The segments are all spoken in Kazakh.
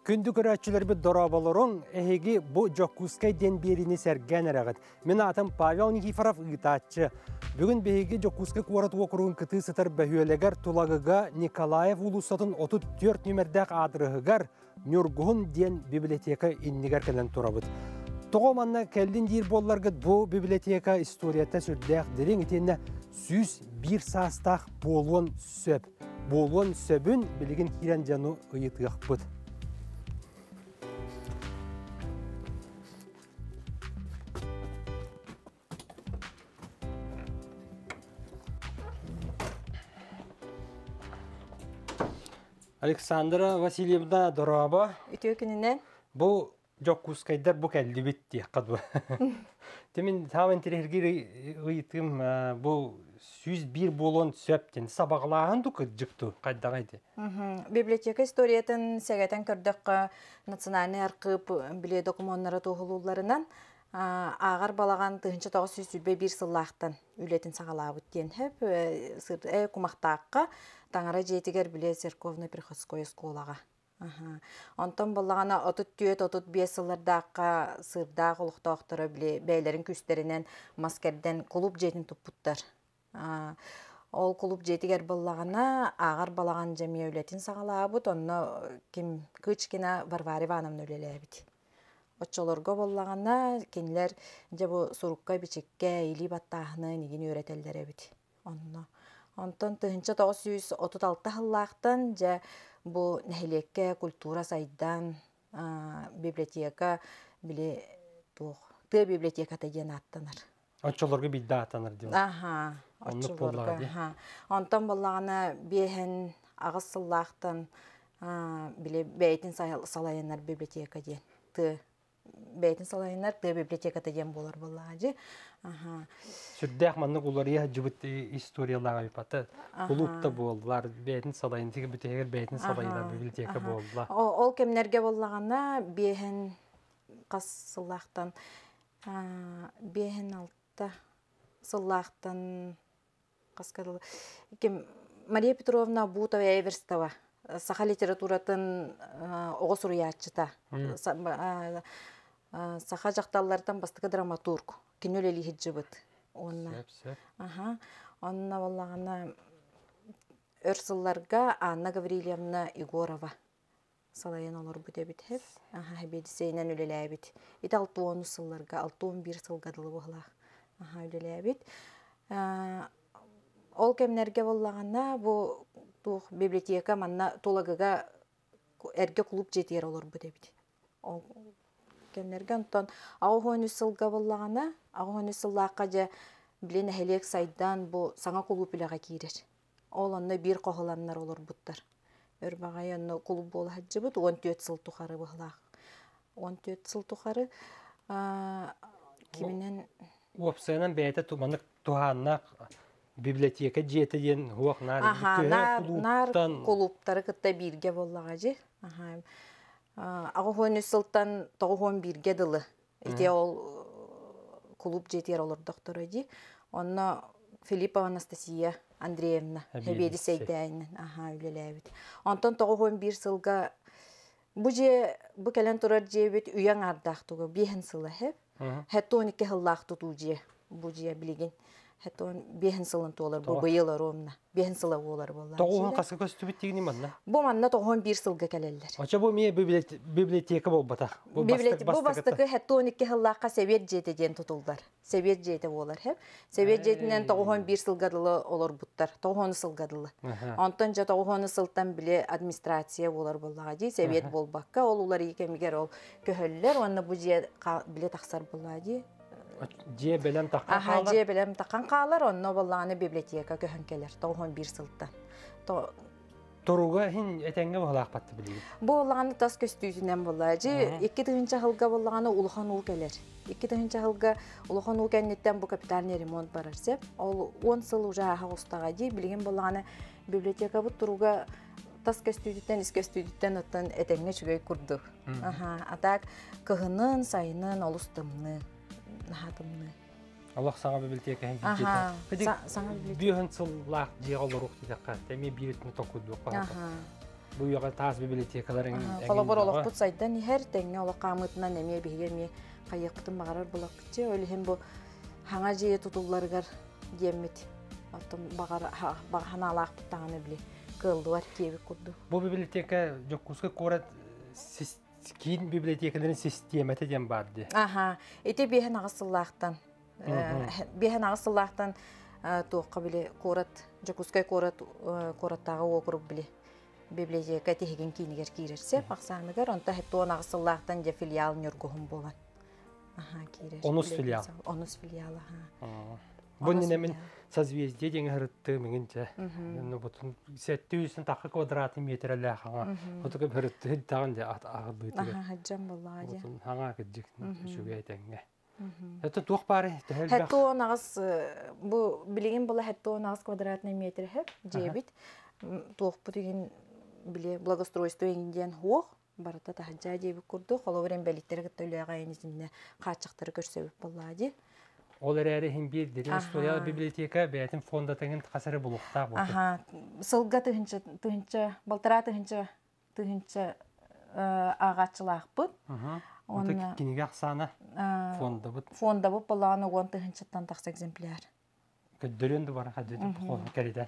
Күндү көрәтчілер бір дорабаларың әйгі бұ жоққускай ден беріні сәрген әрағыд. Мен атым Павел Никифоров ұйтатчы. Бүгін бейгі жоққускай қуарат оқыруын күті сытар бәхуелегер Тулагыға Николаев ұлысатын 34 нөмірдәқ адырығығар Нюргуын ден библиотека иннігер кәлін тұрабыд. Тоғыманна кәлдің дейір болларғыд бұ библиотека историятта сүрдәқ дерен етеніне сүз бір састақ болуын сөп. Болуын сөбін білігін керен жану ұйытығық бұд. Александра Васильевна Дораба. Ütüykününden? Bu Jokkускайдар bu kelli bitti qadwa. Temin tamen tergiri uytum bu 101 bolon söpten sabaqlahan du qıcıqtu qaddagaydı. Biblioteka istoriyatın segeten kördük nasionalny arxiv bile dokumentlary toğulullarından ağar balağan 1901 sılaqtan ületin sağalabıt den hep sır kumaqtaqqa tangara jetiger bile церковный приходской школага. Ondan balağana 34-35 sıllardaqqa sırda quluqtaqtara bile beylerin küsterinden maskerden klub jetin tuputtar. Ol klub jetiger balağana ağar balağan jamiya ületin sağalabıt onna kim kıçkina Varvara Ivanovna ülelebit. Oçolorga bollagana kendiler bu surukka biçikke ili battahını nigin öğretelleri bit. Ondan 1936 yıllardan bu nehliyekke kultura saydan biblioteka bile bu biblioteka tajen attanır. Oçolorga bidda attanır diyor. Aha. Oçolorga. Ondan bollagana behen ağız yıllardan bile beytin salayanlar biblioteka diyen. Beytin salayınlar da bibliotekada yem bolar bollacı. Sürdək manlıq uları ya cıbıt istoriyalara yapatı. Kulupta boldular. Beytin salayın teki bütəgər beytin salayılar biblioteka boldular. Ol kemlerge bollağana behen qas behen altta sılaqtan qasqadılı. Maria Petrovna Butova Everstova Saha literatуратын оғыз ұрыятчыта. Saha жақталардан бастығы драматург. Кинөл әлі хеджі бұд. Онна болағына өрсылларға Анна Гаврилевна Егорова салайын олар бұд әбіт хеп. Бедісейнен өлелі әбіт. Ет 6-10 сылларға, 6-11 сылғадылы болақ. Өлелі әбіт. Ол кемнерге болағына бұл библиотека манна Тулагыга эрге клуб жетер олар бу дебит. Ол кемнерге онтон агыгын сылга боллагана, агыгын сыллакка же билен хелек сайдан бу саңа клуб илага кирер. Ол онда бир кохоланнар олар буттар. Өрбагай онно клуб бол хаҗы бут 14 сыл тухары булак. 14 сыл тухары киминен опсайнан бәйте туманык туханнак библиотека жетеден хуакнар клубтары кытта бирге боллагажы. Агыгын сылтан 91ге дылы. Ите ол клуб жетер олар докторы. Онна Филиппова Анастасия Андреевна хебеди сейдәйнен. Үлеләбит. Онтан 91 сылга бу келен турар жебет уяң ардактыгы бехин сылы хеп. Хәтта 12 хыллак туту же. Бу же билеген. Hatta behen sılın tolar bu bayılar omna. Behen sıla olar bollar. Toğun qasqa көстүбүт дегени манна. Bu manna toğun 1 sılga keleller. Aça bu miye biblioteka bolbata. Bu bastıkı hatta 12 hıllaqqa Sovet jeteden tutuldular. Sovet jeti olar hep. Sovet jetinden toğun 1 sılgadılı olur buttar. Toğun sılgadılı. Ondan ja toğun sıltan bile administrasiya olar bolladı. Sovet bolbaqqa olular ikemiger ol köhöller. Onda bu je bile taxsar bolladı. Je belem taqan qalar. Je belem taqan qalar, onno bollany biblioteka köhönkeler 91 sılttan. Toruga hin etenge bolaq batty biligi. Bu bollany tas köstüyünden bolladı. 2-nji hılga bollany Ulhan ul keler. 2-nji hılga Ulhan ul kennetten bu kapitalny remont bararsep, ol 10 syl uja hawstaga di bilgen bollany biblioteka bu turuga tas köstüyünden isköstüyünden ottan etenge çügey kurdu. Atak kıhının sayının olustımны. Allah sana biblioteka hem jete. Sana biblioteka. Bir hınsıllar diye olur uqtidaqqa. Temi bir etni tokudu. Бу яга тас библиотекаларын Колобор олоқпут сайдан һәр тәңгә олоқ камытынан неме бигерме кайыктын багарар булакчы өлһем бу хаңа жие тутулларгар деммит. Аттым баганалак таганы били. Кылдылар кебек курду. Бу библиотека жоккуска корат кийин библиотекаларын систематы дем барды. Эти бехен агысыллактан. Бехен агысыллактан тоққа биле корат жоккускай кораттагы округ биле. Библиотека теген кинигер кирерсе, баксаныгар онта хеттон агысыллактан же филиал нөргөһүм болгон. Кирер. Онус филиал. Онус филиалы, Бу немен созвездие деген хырытты меңинче. Бутун 700 такы квадрат метрлер хаңа. Отуга хырытты тагын да агыбыты. Хаджам боллади. Бутун хаңа кыджык шугай теңге. Это тух бары. Хеттон агыс бу билеген бола хеттон агыс квадратный метр хеп жебит. Тух бу деген биле благоустройство индиан хох барата тахажа жебит курду. Холоврен белиттерге төлөйга энисинне качыктыр көрсөп боллади. Ол әрі химбир деген стоял библиотека бәйтін фонда тәңін қасары бұлықта болды. Сылға түхінші, балтыра түхінші ағатшылақ бұд. Онда кенеге ақсаны фонда бұд. Фонда бұд болағаны оған түхіншіттен тақсы экземпляр. Көддөренді бар қадеті кәріден.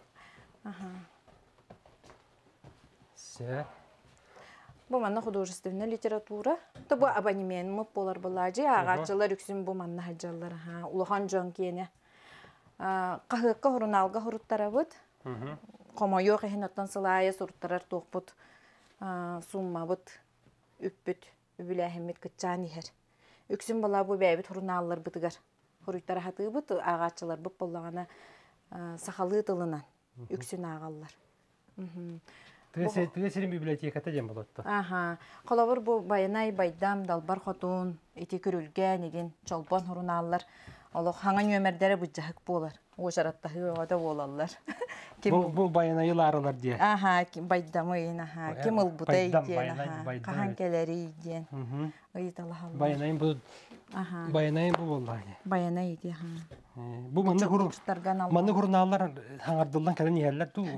Сә. Бу манна художественная литература. То бу абонемент мы полар булажы, агачылар үксүн бу манна хаҗаллар. Улахан жон кене. Кахыкка журналга хуруттарабыт. Комойо кехнаттан сылая сурттарар токпут. Суммабыт үппүт, үбүләһимит кытчан ихер. Үксүн була бу бәбит журналлар бытыгар. Хуруттар хатыбыт агачылар бу боллагана сахалы тылынан үксүн агаллар. Тегесерин библиотеката дем болотты. Колобор бу байнай байдам далбар хотун, ити көрүлгән еген чолпон журналлар. Олох хаңа нөмердәре бу жахык болар. О шараттагы ода болалар. Бу байнайларылар дие. Байдамын, ким ул бутай дие. Кахан келери дие. Ыйталахал. Байнайын бу боллар. Байнай дие. Бу манны журналлар хаңардылдан кәрен иһәлләр ту.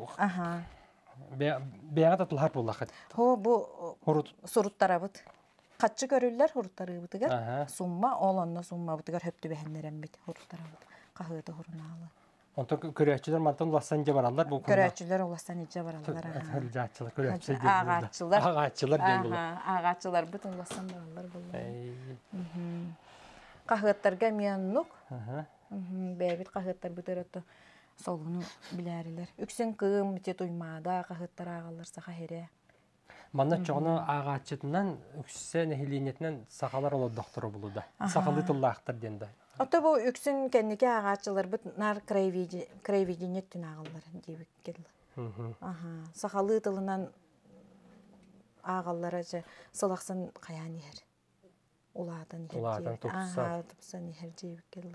Бәяға татылар боллақыд. Бу суруттарабыт. Қатчы көрілер хуруттары бұтығар. Сумма, оланна сумма бұтығар хөпті бәхенлерен бет хуруттарабыт. Қағыты хуруналы. Онта көрәтчілер мантан уластан же баралар бұл күнда? Көрәтчілер уластан же баралар. Hırcatçılar, körətçiler gen Ağaççılar. Ağaççılar gen bulur. Ağaççılar bütün ulastан barallar bulur. Қағыттарға мияннук. Бәбіт қағыттар бұтыратты. Солуну биләрләр. Үксен кым те туймада қағыттар ағалар саха хере. Манна чоғны ағачытынан үксен эхиленетінен сақалар олы доктору болуда. Сақалы тыллақтыр денді. Ото бу үксен кәннеке ағачылар бұт нар краеведенет түн ағалар дейбік келді. Сақалы тылынан ағалар ажы сылақсын қаян ехер. Уладан тупсан ехер дейбік келді.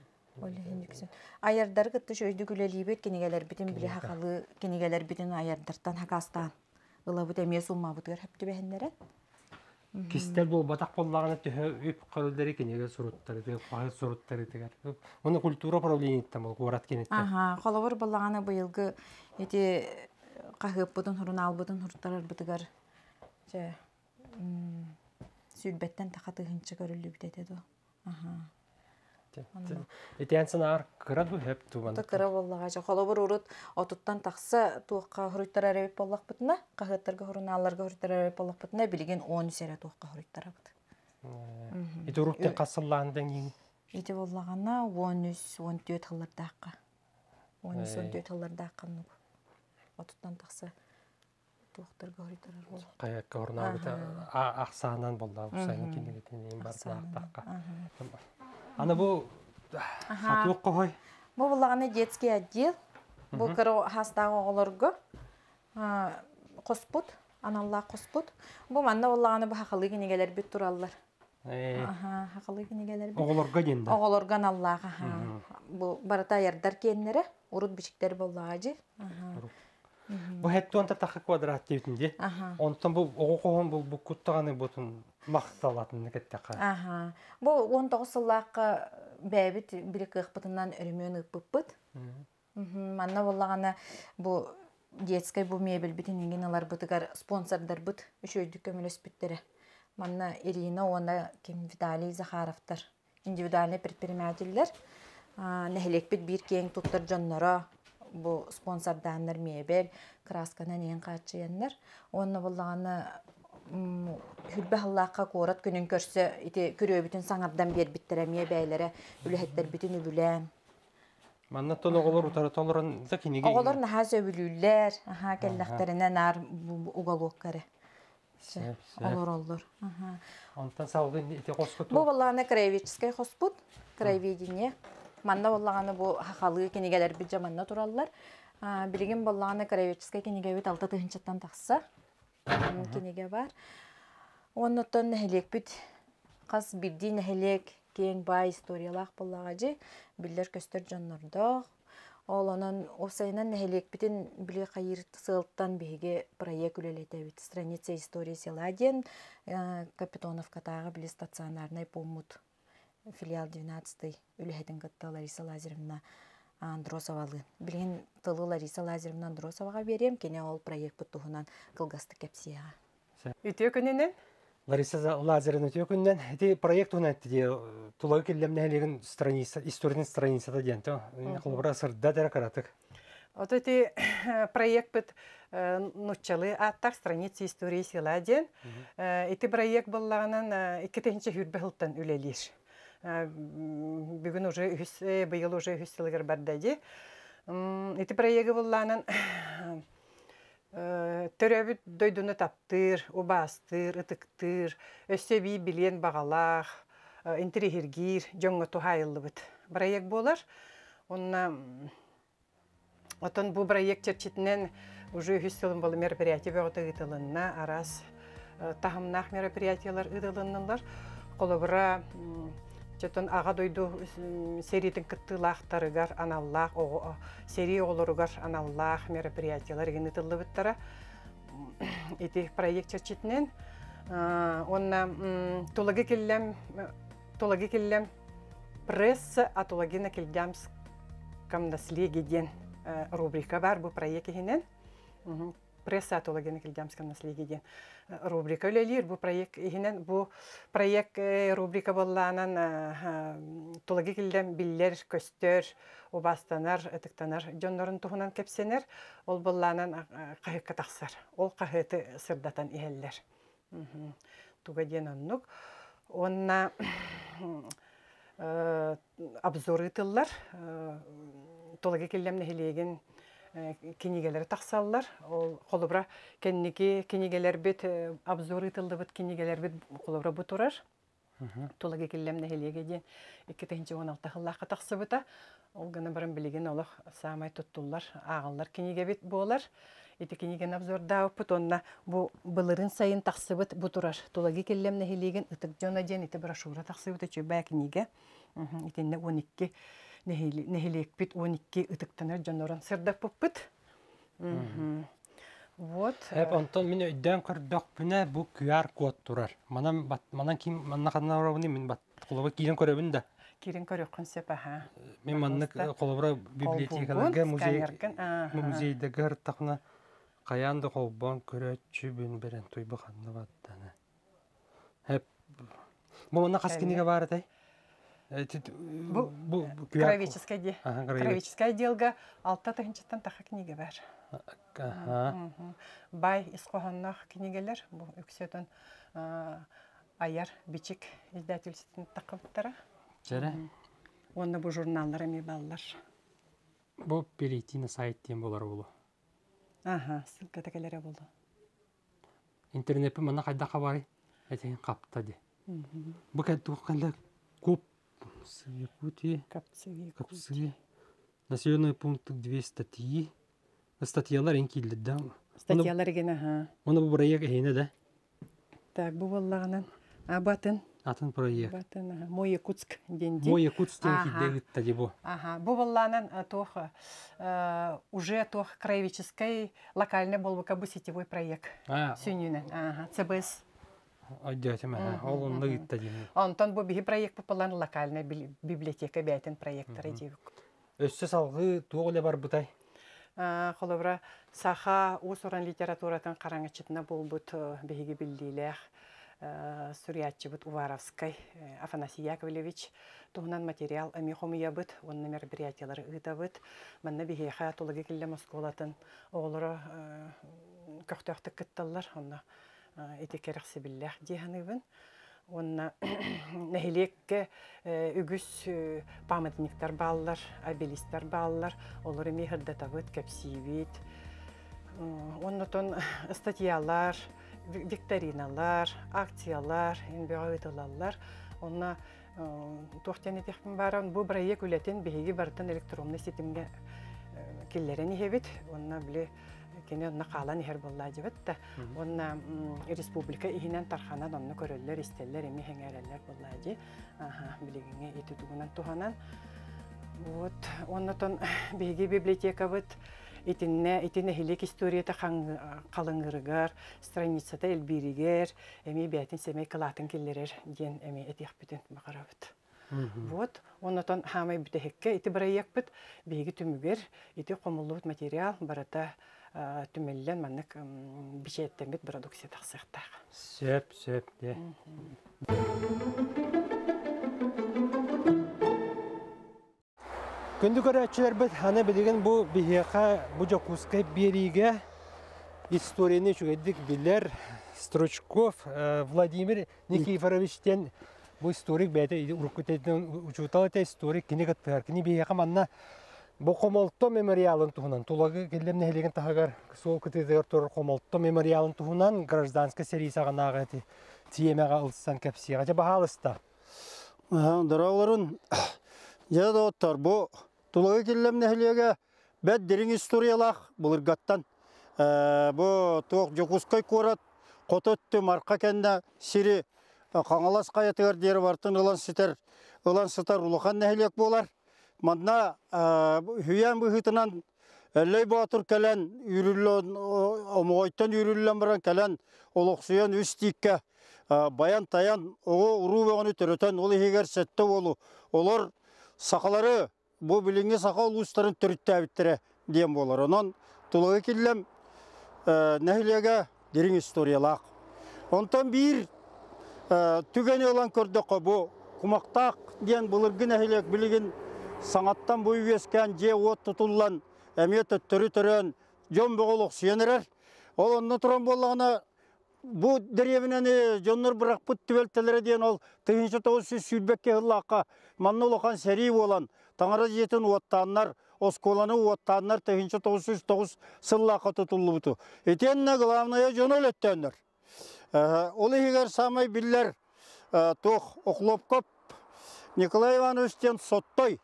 Аярдар кытты шөйді күлелейбет кенегелер бітін біле хақалы кенегелер бітін аярдартан хақастан. Ылабыт әме сумма бұтығар хөпті бәхендері. Кистер бұл батақ боллағына түхі өп қырылдары кенеге сұруттары, қағыр сұруттары тегер. Оны культура проблеметтен бұл, қорат кенеттен. Қолавыр боллағына бұйылғы қағып бұтын хұрын ал бұтын хұрттарар бұтығар сүлбеттен тақаты ғынчы көрілі бітетеді. Этен сынар кыра ду хеп туман. Кыра боллага жа холобор урут отуттан такса туакка хуруттар арабит боллак бутна, кахыттарга хуруналарга хуруттар арабит боллак бутна билген 10 сере туакка хуруттар бут. Ити уруттен кассаллаандан кийин. Ити боллагана 13-14 хыллардакка. 13-14 хыллардакка нук. Отуттан такса туактарга хуруттар боллак. Каякка хуруналга аксаанан боллак, усайын кинегетен бар туактакка. Аны бұл сатуық қой? Бұл бұлағаны детский отдел. Бұл кірі хастағы оғылырғы қоспұт, аналла қоспұт. Бұл манна бұлағаны бұл хақылы кенегелер бүт тұралылар. Хақылы кенегелер бүт. Оғылырға денді? Оғылырға аналлаға. Бұл барата ярдар кенлері, ұрут бүшіктері бұлаға жи. Бұл хәтті онта тақы квадрат дейтінде. Онтан бұл оғы қоғын бұл күттіғаны бұтын мақталатын кеттіға. Бұл 19 сыллаққа бәбіт бірі қиқпытынан өрімен ұппыппыт. Манна болағана бұл детскай бу мебель битин инген алар бытыгар спонсордар быт үшөйдүк көмөлөс биттери. Манна Ирина, она ким Виталий Захаровтар. Индивидуальный предпринимательлер. Нехелек бит бир кең туттар жоннора бу спонсорданнар мебель, красканан эң качыяннар. Онны буллаганы хүлбе халлакка корат күнүн көрсө ити көрөбүтүн саңардан бер биттере мебеллере үлехеттер бүтүн үлүлән. Манна тоноголор утары толорун да кинеге. Оголор наха сөбүлүллер, келлехтерине нар уголоккары. Олор. Онтан салгы ити коспут. Бу балланы краеведческий хоспут, краеведение. Манна баллаганы бу хахалы кинегелер бит жаманна тураллар. Билген баллаганы краеведческий кинеге бит 6 тыгынчаттан такса. Кинеге бар. Оннотон нехелек бит каз бирди нехелек кең бай историялак баллагажы биллер көстөр жоннордо. Ол анан осайнан нехелек битин биле кайыр сылттан беге проект үлелетебит. Страница истории села ден Капитоновка тагы биле стационарный помут. Филиал 12 үлехетин кытта Лариса Лазаревна Андросовалы. Билген тылы Лариса Лазаревна Андросовага берем, кене ол проект буттугунан кылгасты кепсияга. Итё күнүнөн Лариса Лазаревна төкүндөн эти проект унатты тулай келлемнелеген страница, историяның страницада ден-то. Кылбыра сырда дәр каратык. вот эти проект бит нучалы аттак страница истории села ден. Эти проект буллаганан 2-нче хүрбе хылтан үлелир. Бүгүн уже быйыл уже хүсселгер бардады. Эти проект буллаганан төрөбүт дойдуну таптыр, убастыр, ытыктыр, өссөби билен багалах, интерихиргир, жоңго тухайылыбыт. Проект болар. Онна отон бу проект черчитинен уже хүсселин болу мероприятие бөгөтөгүтылынна арас тахымнах мероприятиялар ыдылыннылар. Колобура Чотон ага дойду сериятин кыттылахтарыгар аналлах, серия олоругар аналлах мероприятиялар генетылыбыттара. Эти проект черчитинен онна тулагы келлем пресса атулагина келдямском наследие ден рубрика бар бу проект хинен. Пресса атулагина келдямском наследие ден рубрика өлелир бу проект хинен бу проект рубрика болланан тулагы келдем биллер көстөр убастанар этиктанар жоннорун тухунан кепсенер ол болланан кайыкка таксар ол кайыты сырдатан иһеллер. Туга ден оннук онна обзоры тыллар тулагы келдемне хилеген кинигелер таксаллар. Ол колубра кенники кинигелер бит обзоры тылды бит кинигелер бит колубра бутурар. Тулагы келлемне хилеге ден 2-16 хыллакка таксыбыта. Ол гана барын билеген олох самай туттуллар, агаллар киниге бит болар. Эти киниген обзорда опыт онна бу былырын сайын таксыбыт бутурар. Тулагы келлемне хилеген ытык жона ден ити брошюра таксыбыта чөбә киниге. Итинне 12 нехилек бит 12 ытыктанар жонорон сырдап поппыт. Вот. Антон мен өйдөн көрдөк бүнө бу QR код турар. Манан ким манна канаробуны мен бат кулуба кирен көрөбүн да. Кирен көрөк концепт аха. Мен манны кулуба библиотекаларга музейде гөр такна каянды колбон көрөчү бүн берен туйбу канны баттаны. Бу манна каскинеге бар да. Бу кровическая делга 6-тыгынчаттан таха книга бар. Бай исқоһаннах книгелер бу үксөтөн аяр бичик издательствотун такыптара. Жара. Онда бу журналлар эми баллар. Бу перейти на сайт тем болар болу. Ссылка текелере болду. Интернетпе мана кайда кабары? Этен капта ди. Бу кайда кайда коп Капцеви. Населенный пункт 2 статьи. Статьялар энкилди да. Статьялар гена Оны бу проект эйне да. Так, бу боллаганан Абатын. Атын проект. Абатын, Мой Якутск денди. Мой Якутск денди тади бу. Бу боллаганан уже краеведческий локальный болбука бу сетевой проект. Сүйнүнөн. ЦБС. Айдатым, ол онда гиттади. Онтон бу бихи проект популан локальная библиотека бәйтен проекттары дейбик. Өссө салгы туоле бар бутай. Холобра саха усуран литературатын караңычытына болбут беги билдилер. Сурьячы бут Уваровской Афанасий Яковлевич тугунан материал амихомия бут, онна мероприятиялары ыта бут. Манна бихеха тулагы килле Москвалатын оғлары көқтөқтік кытталар, онна этикерекси биллях диханыбын. Онна нәхилекке үгіс памятниктар баллар, обелистар баллар, олары мехірдата бут, кәпсивит. Оннотон статьялар, викториналар, акциялар, инбеға өтілалар. Онна тоқтен етекпін баран, бұл проект үлетін бейгі бартын электронны сетімге келлерін ехебет. Онна біле кені онна қалан ехер болла жебетті. Онна республика ихінен тарханан онна көрелер, истеллер, еме хеңерелер болла же. Білегіңе еті туғынан туғанан. Оннатон бейгі библиотека бұд. Итинне хилек историята қалыңырыгар, страницата элбиригер, эми бәтин семей кылатын келлерер ден эми этих бүтін мақарабыт. Вот, оннатон хамай бүтәхекке, ити барайяк бұд, бейгі түмігер, ити қомылуыт материал барата түмеллен маннык бішеттен бет продукция тақсықтақ. Сөп, де. Күнді көрәтшілер бұд, аны білген бұл бігеқа, бұл Жокускай береге историяны жүгедік білер Строчков Владимир Никифоровичтен бұл историк бәді ұрыққытетін ұчутал әті историк кені қыттығар. Кені бігеқа манна бұл Қомолто мемориалын тұғынан, тұлағы келдеміне әлеген тағығар сол күтедер тұрыр Қомолто мемориалын тұғынан гражданска серисаға нағы әті тиемеға ұлыстан кәпсиға. Жа бағалыста? Дырауларын жады оттар, бұл тұлығы келдеміне әлеге бәд дерін историялақ бұл ұрғаттан. Бұл тоқ Жокускай көрат, қотөтті марқа кәнді сирі қаңалас қаятығар дері бартын ұлан сытар ұлыған нәхілек болар. Мадна хүйен бұхытынан әлей батыр кәлән омағайттан үйрілілен баран кәлән олықсуян үстікке баян таян оғы ұру бәғаны түрітен ол егер сәтті болу. Олар сақалары бұл біліңе сақал ұстарын түрітті әбіттірі дем болар. Онан тұлығы келем нәхілеге дерін историялақ. Онтан бір түгені олан көрдіқі бұл құмақтақ ден бұлырғы нәхілек білігін саңаттан бой өскен же от тұтылан әметі түрі-түрін жон бұғылық сүйенірер. Ол онны тұран болағына бұл дәревінені жонлар бұрақ бұт түбелтелері ден ол 1900 сүйбекке ғылаққа манны олыған сәрей болан таңара жетін уаттанлар, осколаны уаттанлар 1909 сыллаққа тұтылы бұты. Етеніне ғылавная жон өлеттенлер. Ол егер самай білдер тоқ оқлоп Николай Ивановичтен соттой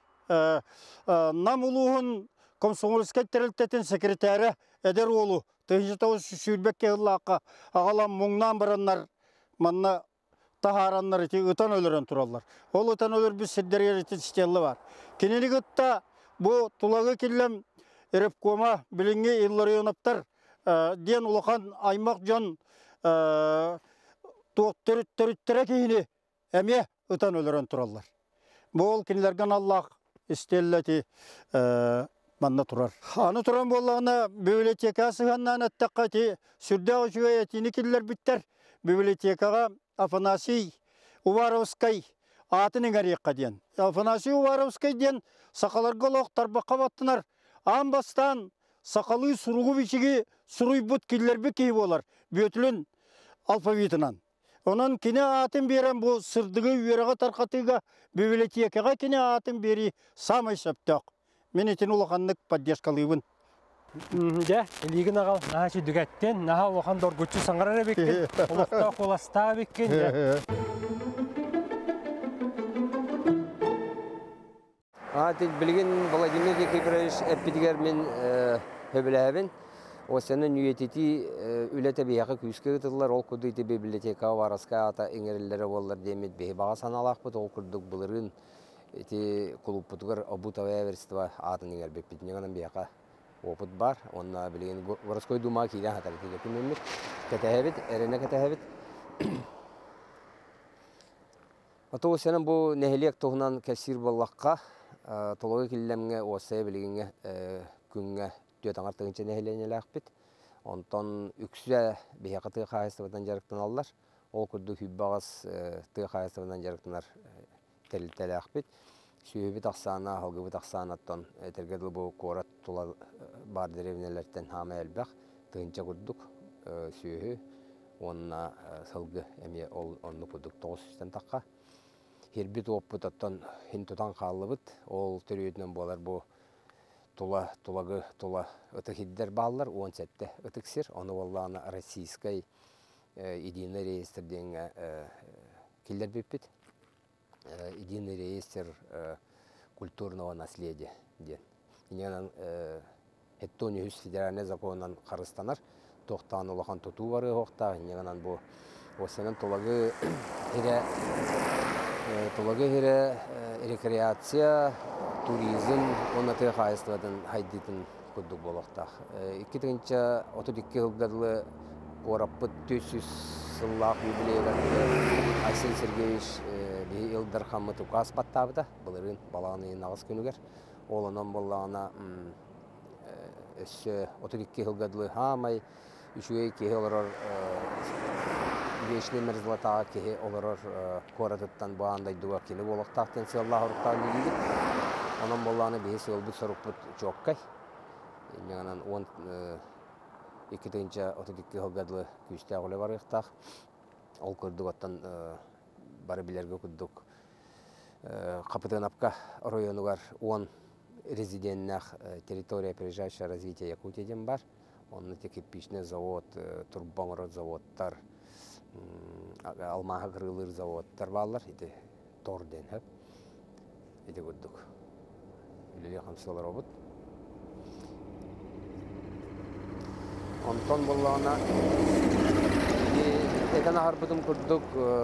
нам ұлығын комсомольскай тәрілтетін секретәрі әдер олу 1900 сүйбекке ғылаққа ағалам мұңнан баранлар манна тахаранлар еті ұтан өлірен тұралар. Ол ұтан өлір біз сіддерер еті стелі бар. Кенелік ұтта бұл тұлағы келем Ерепкома білінге еллары енаптар ден ұлыған аймақ жон түріттірі кейіне әме ұтан өлірен тұралар. Бұл кенелерген Аллах істелләті манна тұрар. Аны тұран болағына библиотека сығаннан әттіққати сүрді ұшуға әтіні келілер біттер. Библиотекаға Афанасий Уваровскай атының әрекқа ден. Афанасий Уваровскай ден сақаларға лоқтар баққа баттынар. Амбастан сақалы сұруғы бішіге сұруй бұт келілер бі кей болар. Бөтілін алфавитынан. Онан кене атын берен бұл сырдығы үйераға тарқатыға библиотекаға кене атын бері самай сәптіқ. Мен етін ұлақанлық поддержкалығын. Жа, елеген ағал, наға дүгәттен, наға оған доргүтші саңғарар әбеккен, ұлықта қоласта әбеккен. Білген Владимир Никифорович әппетігер мен хөбіләбін. Осының үйететі үләті бейақы күйіске ғытылар, ол күрді еті библиотека вараска ата еңерілері болар демет бей баға саналақ бұд, ол күрдік бұлырын еті құлып бұтығыр обутавая верситіва атын еңер бекпет. Неғанын бейақы опыт бар, онына білген вараской дума кейден хатар етеге күмемет. Кәтәхәбет, әріне кәтәхәбет. Ото осының бұл нәхелек тоғынан кәсір болаққа, толығы келемге осая білгенге күнге күттүө таңар тыгынча нехеленелэхпит. Онтон үксүэ бияка тыга хайыстыбытан жарыктан аллар. Ол күрдү хүббагас тыга хайыстыбытан жарыктанар телителэхпит. Сүйөбүт аксаана, халгыбыт аксаанаттан этергедил бу корат тула бар деревнелерден хама элбэх тыгынча курдук сүйө онна сылгы эме ол онну курдук 900-тен такка. Хербит оппут оттон хин тутан каллыбыт. Ол төрүйтүнөн болар бу тулагы ытыхиддер баалар 17 ытыксир. Оны боллаана российской единый реестр денге киллер биппит. Единый реестр культурного наследия ден. Иненан Эттониус федеральный законынан карыстанар. Тоқтан улахан туту бары хоқта. Иненан бу осенен тулагы рекреация, туризм, онаты хайыстывадан хайдитын күрдік болуқтақ. 2032 жылдарлы кораппыт 400 сыллақ юбилейгарды Айсен Сергеевич Илдар Хаммат указ баттабыда, бұлырын балағаны нағыз күнігер. Олынан болағына 32 жылдарлы хамай, үшуей кеге олар Вечный мерзлотаға кеге олар коратыттан бұғандай дуға келі болуқтақтен сыллағы ұрықтағы легейді. Онан болағына бейсі олбыт сұрықпыт жоққай. Менен 2-32 жылдарлы күшті ағылы бар ұқтақ. Ол көрдік оттан бары білерге күрдік. Қапытынапқа районуғар 10 резидентнақ территория опережающего развития Якутиядан бар. Онны кирпичный завод, турбомрод заводтар, алмаға кырылыр заводтар балар. Ити торден хөп. Ити көрдік. Үлелі қамсылар обыт. Онтон болағына Этен ахарбытым күрдік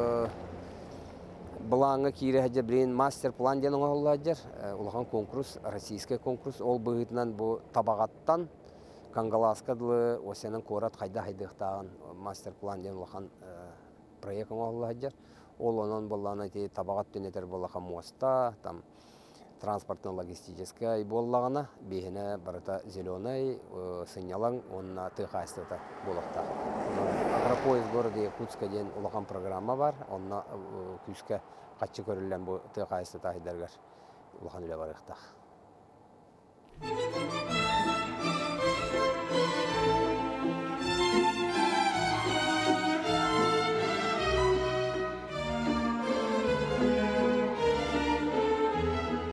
бұлаңы кейрі әдер бірейін мастер-план ден оңағылы әдер. Улахан конкурс, российский конкурс. Ол бұғытынан бұл табағаттан Кангаласкадылы осенің корат қайда-қайдықтағын мастер-план ден улахан проект оңағылы әдер. Ол онын бұлағына табағат дөнетер бұлахан моста, транспортно-логистическая боллағына бейіне барыта зеленый сынялаң онына тыйқайыстыта болақта. Агропоезд города Якутска ден улақан программа бар, онына күске қатшы көрілген бұл тыйқайыстыта айдергер улақан үлі барықтақ.